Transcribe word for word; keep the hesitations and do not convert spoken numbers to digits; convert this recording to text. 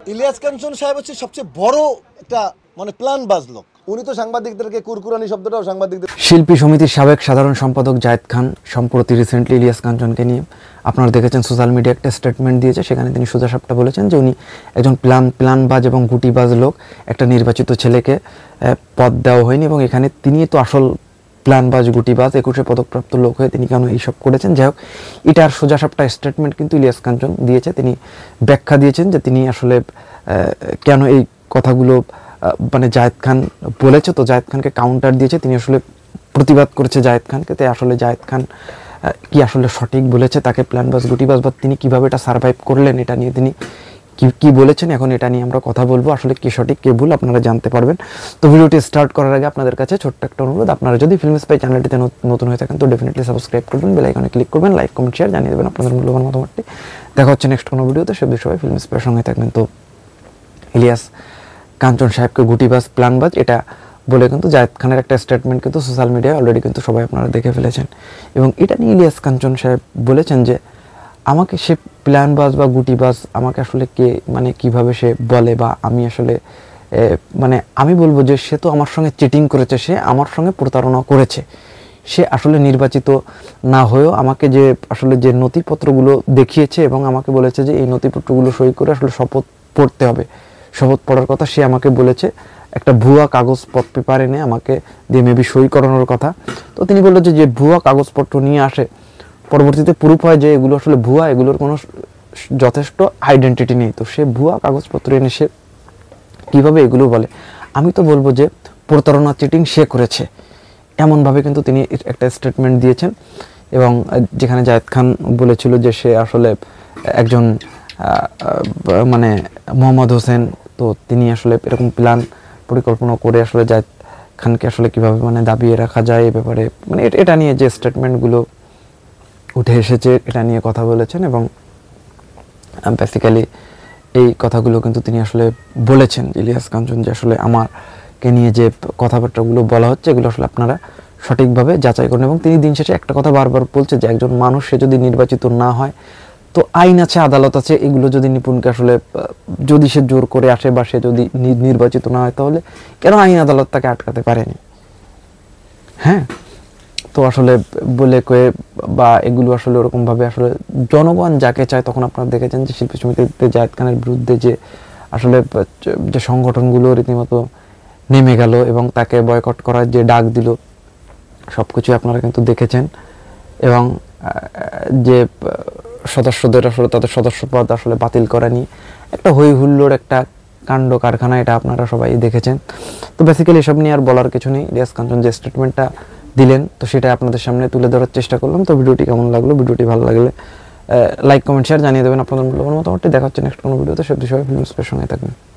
ইলিয়াস কাঞ্চন সাহেব হচ্ছে সবচেয়ে বড় একটা মানে প্ল্যানবাজ লোক। উনি তো সাংবাদিকদেরকে কুরকুরানি শব্দটাও সাংবাদিকদের। শিল্পী সমিতির সাবেক সাধারণ সম্পাদক জায়েদ খান সম্প্রতি রিসেন্টলি ইলিয়াস কাঞ্চনকে নিয়ে আপনারা দেখেছেন সোশ্যাল মিডিয়া একটা স্টেটমেন্ট দিয়েছে। সেখানে তিনি সোজাসাপটা বলেছেন যে উনি একজন প্ল্যান প্ল্যানবাজ এবং গুটিবাজ লোক, একটা নির্বাচিত ছেলেকে পদ দেওয়া হয়নি এবং এখানে তিনি তো আসল প্ল্যানবাজ গুটিবাজ একুশে পদকপ্রাপ্ত লোক হয়ে তিনি কেন এইসব করেছেন। যাই হোক, এটার সোজাসাপটা স্টেটমেন্ট কিন্তু ইলিয়াস কাঞ্চন দিয়েছে। তিনি ব্যাখ্যা দিয়েছেন যে তিনি আসলে কেন এই কথাগুলো মানে জায়েদ খান বলেছে। তো জায়েদ খানকে কাউন্টার দিয়েছে, তিনি আসলে প্রতিবাদ করেছে জায়েদ খানকে। তাই আসলে জায়েদ খান কি আসলে সঠিক বলেছে তাকে প্ল্যানবাজ গুটিবাজ, বা তিনি কীভাবে এটা সার্ভাইভ করলেন এটা নিয়ে তিনি কি কি বলেছেন, এখন এটা নিয়ে আমরা কথা বলবো। আসলে কে সঠিক কে ভুল আপনারা জানতে পারবেন। তো ভিডিওটি স্টার্ট করার আগে আপনাদের কাছে ছোট্ট একটা অনুরোধ, আপনারা যদি ফিল্মস্পাই চ্যানেলটিতে নতুন হয়ে থাকেন তো ডেফিনেটলি সাবস্ক্রাইব করবেন, বেল আইকনে ক্লিক করবেন, লাইক কমেন্ট শেয়ার জানিয়ে দেবেন আপনাদের মূল্যবান মতামতটি। দেখা হচ্ছে নেক্সট কোনো ভিডিওতে, সে বিষয়ে ফিল্মস্পাইয়ের সঙ্গে থাকবেন। তো ইলিয়াস কাঞ্চন সাহেবকে গুটিবাজ প্ল্যানবাজ এটা বলে কিন্তু জায়েদ খানের একটা স্টেটমেন্ট কিন্তু সোশ্যাল মিডিয়ায় অলরেডি কিন্তু সবাই আপনারা দেখে ফেলেছেন। এবং এটা নিয়ে ইলিয়াস কাঞ্চন সাহেব বলেছেন যে আমাকে সে প্ল্যানবাজ বা গুটিবাজ আমাকে আসলে কে মানে কিভাবে সে বলে, বা আমি আসলে মানে আমি বলবো যে সে তো আমার সঙ্গে চিটিং করেছে, সে আমার সঙ্গে প্রতারণা করেছে। সে আসলে নির্বাচিত না হয়েও আমাকে যে আসলে যে নথিপত্রগুলো দেখিয়েছে এবং আমাকে বলেছে যে এই নথিপত্রগুলো সই করে আসলে শপথ পড়তে হবে, শপথ পড়ার কথা সে আমাকে বলেছে। একটা ভুয়া কাগজপত্র পেপার এনে আমাকে দিয়ে মেবি সই করানোর কথা। তো তিনি বললো যে যে ভুয়া কাগজপত্র নিয়ে আসে, পরবর্তীতে প্রুফ হয় যে এগুলো আসলে ভুয়া, এগুলোর কোনো যথেষ্ট আইডেন্টিটি নেই। তো সে ভুয়া কাগজপত্র এনে সে কীভাবে এগুলো বলে? আমি তো বলবো যে প্রতারণা চিটিং সে করেছে, এমনভাবে কিন্তু তিনি একটা স্টেটমেন্ট দিয়েছেন। এবং যেখানে জায়েদ খান বলেছিল যে সে আসলে একজন মানে মোহাম্মদ হোসেন, তো তিনি আসলে এরকম প্ল্যান পরিকল্পনা করে আসলে জায়েদ খানকে আসলে কীভাবে মানে দাবিয়ে রাখা যায় এই ব্যাপারে মানে এটা নিয়ে যে স্টেটমেন্টগুলো উঠে এসেছে এটা নিয়ে কথা বলেছেন। এবং বেসিক্যালি এই কথাগুলো কিন্তু তিনি আসলে বলেছেন ইলিয়াস কাঞ্চন যে আসলে আমাকে নিয়ে যে কথাবার্তাগুলো বলা হচ্ছে এগুলো আসলে আপনারা সঠিকভাবে যাচাই করুন। এবং তিনি দিন শেষে একটা কথা বারবার বলছে যে একজন মানুষ সে যদি নির্বাচিত না হয় তো আইন আছে, আদালত আছে, এগুলো যদি নিপুণকে আসলে যদি সে জোর করে আসে বা সে যদি নির্বাচিত না হয় তাহলে কেন আইন আদালত তাকে আটকাতে পারেনি? হ্যাঁ, তো আসলে বলে কয়ে বা এগুলো আসলে ওরকমভাবে আসলে জনগণ যাকে চায়, তখন আপনারা দেখেছেন যে শিল্পী সমিতিতে জায়েদ খানের বিরুদ্ধে যে আসলে যে সংগঠনগুলো রীতিমতো নেমে গেল এবং তাকে বয়কট করার যে ডাক দিল, সব কিছুই আপনারা কিন্তু দেখেছেন। এবং যে সদস্যদের আসলে তাদের সদস্যপদ আসলে বাতিল করা নিয়ে একটা হই হুল্লোড় একটা কাণ্ড কারখানা, এটা আপনারা সবাই দেখেছেন। তো বেসিক্যালি এসব নিয়ে আর বলার কিছু নেই। ইলিয়াস কাঞ্চন যে স্টেটমেন্টটা দিলেন তো সেটা আপনাদের সামনে তুলে ধরার চেষ্টা করলাম। তো ভিডিওটি কেমন লাগলো, ভিডিওটি ভালো লাগলে লাইক কমেন্ট শেয়ার জানিয়ে দেবেন আপনাদের মূল্যবান মতামতটি। দেখা হচ্ছে নেক্সট কোনো ভিডিওতে, সব বিষয়ে ফিল্মস্পাইয়ের সঙ্গে থাকবেন।